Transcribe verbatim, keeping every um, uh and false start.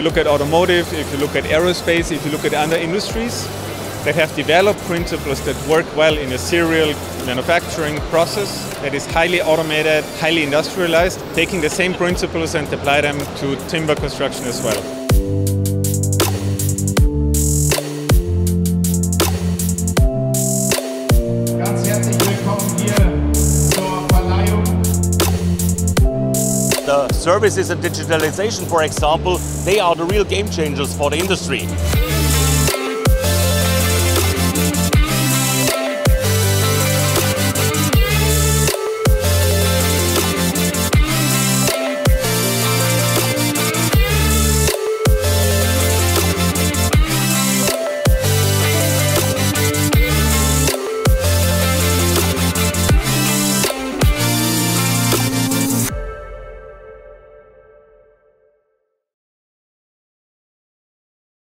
look at automotive, if you look at aerospace, if you look at other industries that have developed principles that work well in a serial manufacturing process that is highly automated, highly industrialized, taking the same principles and apply them to timber construction as well. Ganz herzlich willkommen hier zur Verleihung. The services and digitalization, for example, they are the real game changers for the industry.